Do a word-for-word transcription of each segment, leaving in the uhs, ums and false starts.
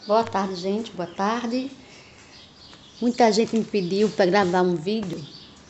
Boa tarde, gente. Boa tarde. Muita gente me pediu para gravar um vídeo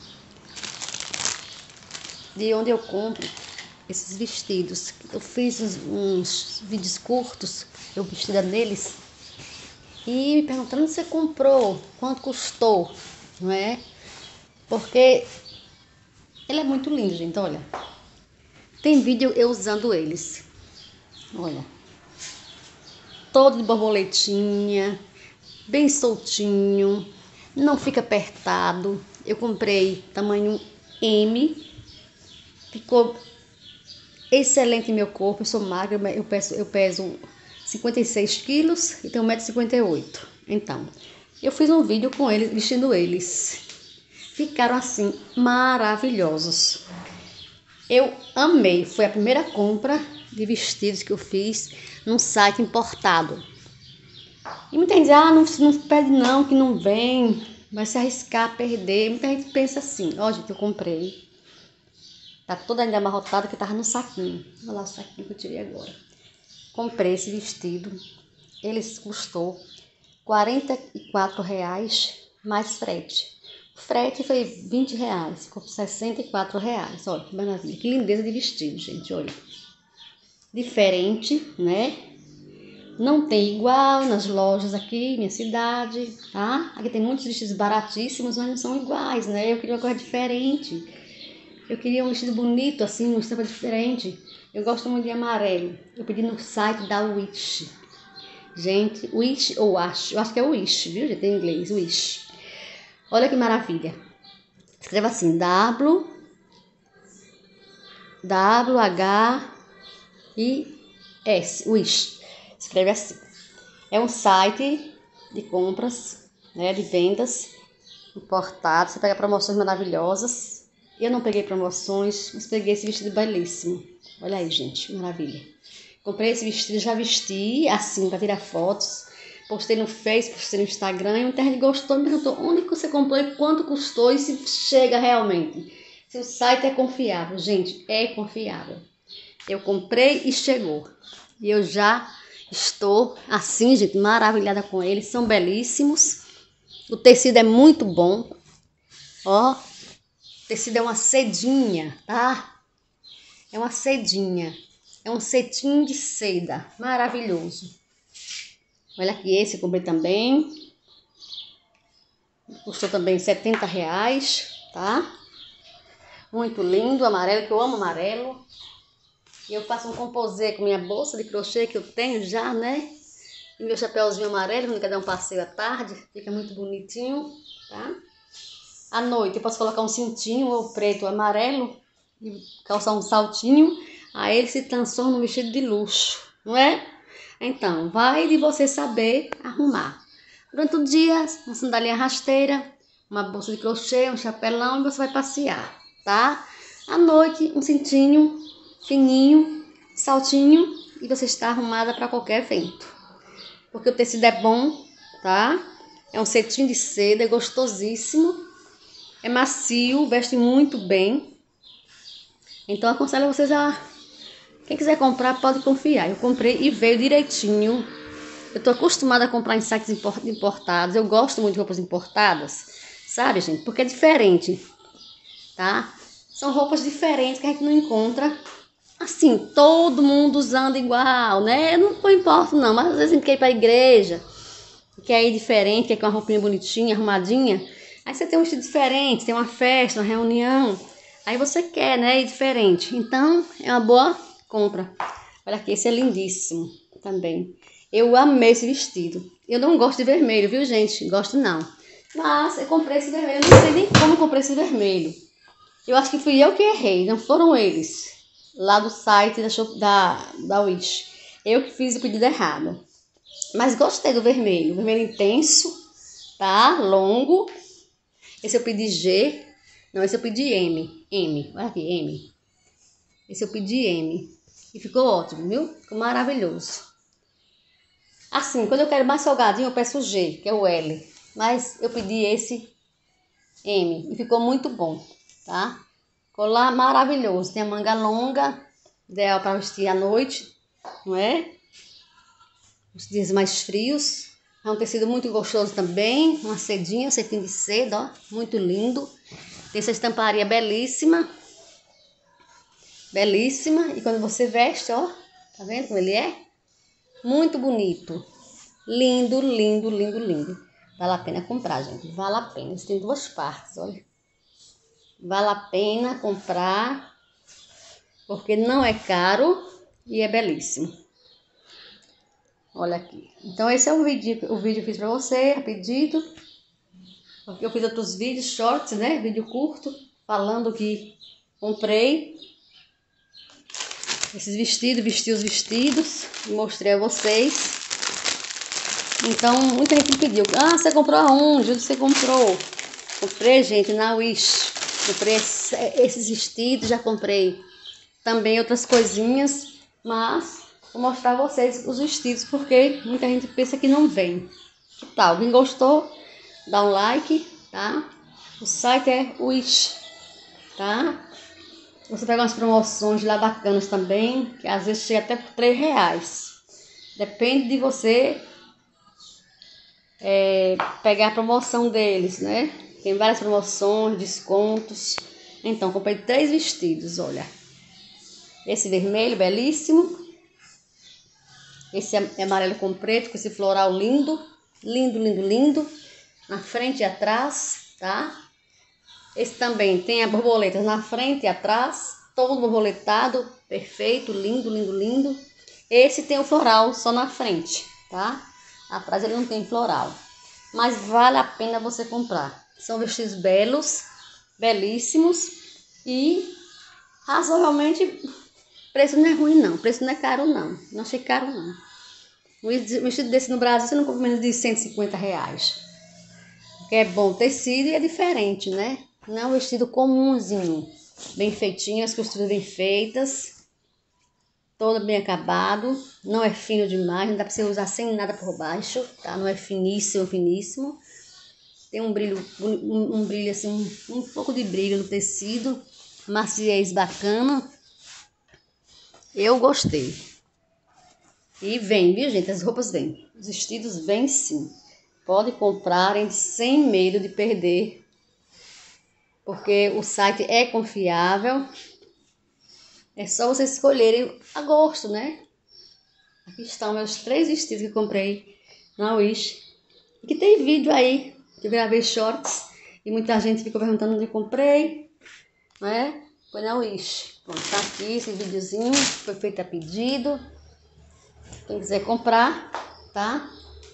de onde eu compro esses vestidos. Eu fiz uns, uns vídeos curtos, eu vestida neles, e me perguntando onde você comprou, quanto custou, não é? Porque ele é muito lindo, gente. Olha, tem vídeo eu usando eles. Olha, todo de borboletinha, bem soltinho, não fica apertado. Eu comprei tamanho M, ficou excelente em meu corpo. Eu sou magra, eu peso, eu peso cinquenta e seis quilos e tenho um metro e cinquenta e oito. Então, eu fiz um vídeo com eles, vestindo eles. Ficaram assim, maravilhosos. Eu amei, foi a primeira compra de vestidos que eu fiz num site importado. E muita gente diz, ah, não, não pede não, que não vem, vai se arriscar a perder. Muita gente pensa assim, ó, gente, eu comprei. Tá toda ainda amarrotada que tava no saquinho. Olha lá o saquinho que eu tirei agora. Comprei esse vestido. Ele custou quarenta e quatro reais mais frete. O frete foi vinte reais, ficou sessenta e quatro reais. Olha que maravilha, que lindeza de vestido, gente, olha. Diferente, né? Não tem igual nas lojas aqui, minha cidade, tá? Aqui tem muitos vestidos baratíssimos, mas não são iguais, né? Eu queria uma coisa diferente. Eu queria um vestido bonito, assim, uma estampa diferente. Eu gosto muito de amarelo. Eu pedi no site da Wish. Gente, Wish ou Wash? Eu acho que é Wish, viu, gente? Em inglês, Wish. Olha que maravilha. Escreva assim, W, W, H, I, S, Wish. Escreve assim. É um site de compras, né, de vendas importado. Você pega promoções maravilhosas. Eu não peguei promoções, mas peguei esse vestido belíssimo. Olha aí, gente, maravilha. Comprei esse vestido, já vesti assim para tirar fotos. Postei no Facebook, postei no Instagram. E muita gente gostou, me perguntou onde que você comprou e quanto custou e se chega realmente. Se o site é confiável. Gente, é confiável. Eu comprei e chegou. E eu já estou assim, gente, maravilhada com eles. São belíssimos. O tecido é muito bom. Ó, o tecido é uma sedinha, tá? É uma sedinha. É um cetim de seda. Maravilhoso. Olha aqui, esse eu comprei também. Custou também setenta reais, tá? Muito lindo, amarelo, que eu amo amarelo. E eu faço um composê com minha bolsa de crochê que eu tenho já, né? E meu chapéuzinho amarelo, quando quer dar um passeio à tarde. Fica muito bonitinho, tá? À noite eu posso colocar um cintinho ou preto ou amarelo e calçar um saltinho. Aí ele se transforma num vestido de luxo, não é? Então, vai de você saber arrumar. Durante o dia, uma sandália rasteira, uma bolsa de crochê, um chapelão e você vai passear, tá? À noite, um cintinho fininho, saltinho e você está arrumada para qualquer evento. Porque o tecido é bom, tá? É um cetim de seda, é gostosíssimo, é macio, veste muito bem. Então, eu aconselho vocês a... Quem quiser comprar, pode confiar. Eu comprei e veio direitinho. Eu tô acostumada a comprar em sites importados. Eu gosto muito de roupas importadas, sabe, gente? Porque é diferente, tá? São roupas diferentes que a gente não encontra, assim, todo mundo usando igual, né? Eu não, não importo não, mas às vezes a gente quer ir pra igreja, quer ir diferente, quer com uma roupinha bonitinha, arrumadinha. Aí você tem um vestido diferente, tem uma festa, uma reunião. Aí você quer, né, ir diferente. Então, é uma boa compra. Olha aqui, esse é lindíssimo também. Eu amei esse vestido. Eu não gosto de vermelho, viu, gente? Gosto não. Mas eu comprei esse vermelho. Eu não sei nem como eu comprei esse vermelho. Eu acho que fui eu que errei, não foram eles. Lá do site da, da, da Wish. Eu que fiz o pedido errado. Mas gostei do vermelho. Vermelho intenso, tá? Longo. Esse eu pedi G. Não, esse eu pedi M. M. Olha aqui, M. Esse eu pedi M. E ficou ótimo, viu? Ficou maravilhoso. Assim, quando eu quero mais salgadinho, eu peço o G, que é o L. Mas eu pedi esse M. E ficou muito bom, tá? Colar maravilhoso. Tem a manga longa, ideal para vestir à noite, não é? os dias mais frios. É um tecido muito gostoso também, uma sedinha, cetim de seda, ó, muito lindo. Tem essa estamparia belíssima, belíssima. E quando você veste, ó, tá vendo como ele é? Muito bonito, lindo, lindo, lindo, lindo. Vale a pena comprar, gente, vale a pena. Isso tem duas partes, olha. Vale a pena comprar, porque não é caro e é belíssimo. Olha aqui. Então esse é o vídeo, o vídeo que eu fiz pra você, a pedido. Porque eu fiz outros vídeos, shorts, né? Vídeo curto, falando que comprei esses vestidos, vesti os vestidos e mostrei a vocês. Então, muita gente me pediu. Ah, você comprou aonde? Onde você comprou? Comprei, gente, na Wish. Comprei esses vestidos, já comprei também outras coisinhas, mas vou mostrar a vocês os vestidos, porque muita gente pensa que não vem. Que tal? Quem gostou, dá um like, tá? O site é Wish, tá? Você pega umas promoções lá bacanas também, que às vezes chega até por três reais. Depende de você é, pegar a promoção deles, né? Tem várias promoções, descontos. Então, comprei três vestidos, olha. Esse vermelho, belíssimo. Esse amarelo com preto, com esse floral lindo. Lindo, lindo, lindo. Na frente e atrás, tá? Esse também tem a borboleta na frente e atrás. Todo borboletado, perfeito, lindo, lindo, lindo. Esse tem o floral só na frente, tá? Atrás ele não tem floral. Mas vale a pena você comprar. São vestidos belos, belíssimos e razoavelmente, preço não é ruim não, preço não é caro não, não achei caro não. Um vestido desse no Brasil você não compra menos de cento e cinquenta reais. Porque é bom tecido e é diferente, né? Não é um vestido comumzinho, bem feitinho, as costuras bem feitas, todo bem acabado, não é fino demais, não dá pra você usar sem nada por baixo, tá? Não é finíssimo, finíssimo. Tem um brilho, um, um brilho assim, um, um pouco de brilho no tecido, maciez bacana. Eu gostei. E vem, viu, gente? As roupas vêm. Os vestidos vêm sim. Pode comprarem sem medo de perder, porque o site é confiável. É só vocês escolherem a gosto, né? Aqui estão meus três vestidos que comprei na Wish. E que tem vídeo aí, que eu gravei shorts. E muita gente ficou perguntando onde eu comprei, né? Foi na Wish. Bom, tá aqui esse videozinho, foi feito a pedido. Quem quiser comprar, tá?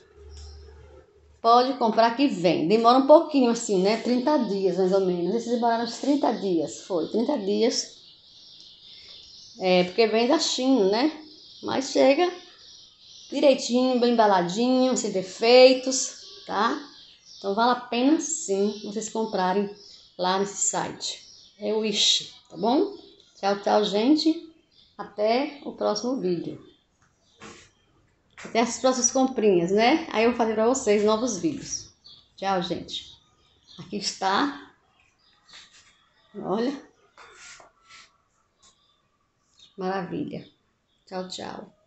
Pode comprar que vem. Demora um pouquinho assim, né? trinta dias mais ou menos. Esses demoraram uns trinta dias. Foi, trinta dias. É, porque vem da China, né? Mas chega direitinho, bem embaladinho, sem defeitos, tá? Então vale a pena sim vocês comprarem lá nesse site. É o Wish, tá bom? Tchau, tchau, gente. Até o próximo vídeo. Até as próximas comprinhas, né? Aí eu vou fazer pra vocês novos vídeos. Tchau, gente. Aqui está. Olha. Maravilha. Tchau, tchau.